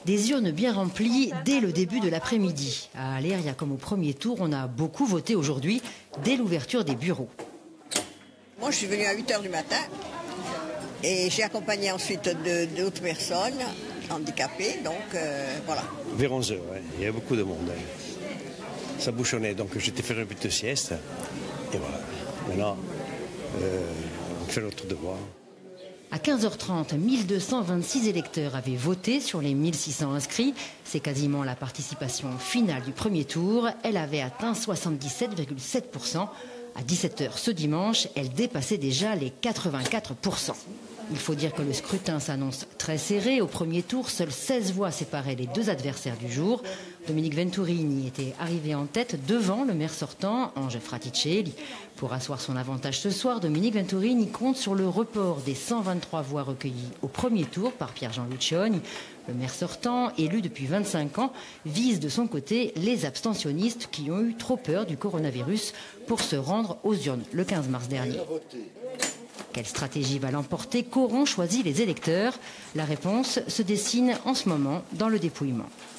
Des urnes bien remplies dès le début de l'après-midi. À Aléria, comme au premier tour, on a beaucoup voté aujourd'hui, dès l'ouverture des bureaux. Moi, je suis venue à 8h du matin et j'ai accompagné ensuite d'autres personnes handicapées, donc voilà. Vers 11h, ouais. Il y a beaucoup de monde. Ça bouchonnait, donc j'étais faire une petite sieste. Et voilà. Maintenant, on fait notre devoir. À 15h30, 1226 électeurs avaient voté sur les 1600 inscrits. C'est quasiment la participation finale du premier tour. Elle avait atteint 77,7%. À 17h ce dimanche, elle dépassait déjà les 84%. Il faut dire que le scrutin s'annonce très serré. Au premier tour, seules 16 voix séparaient les deux adversaires du jour. Dominique Venturini était arrivé en tête devant le maire sortant, Ange Fraticelli. Pour asseoir son avantage ce soir, Dominique Venturini compte sur le report des 123 voix recueillies au premier tour par Pierre-Jean Luccioni. Le maire sortant, élu depuis 25 ans, vise de son côté les abstentionnistes qui ont eu trop peur du coronavirus pour se rendre aux urnes le 15 mars dernier. Quelle stratégie va l'emporter? Qu'auront choisi les électeurs? La réponse se dessine en ce moment dans le dépouillement.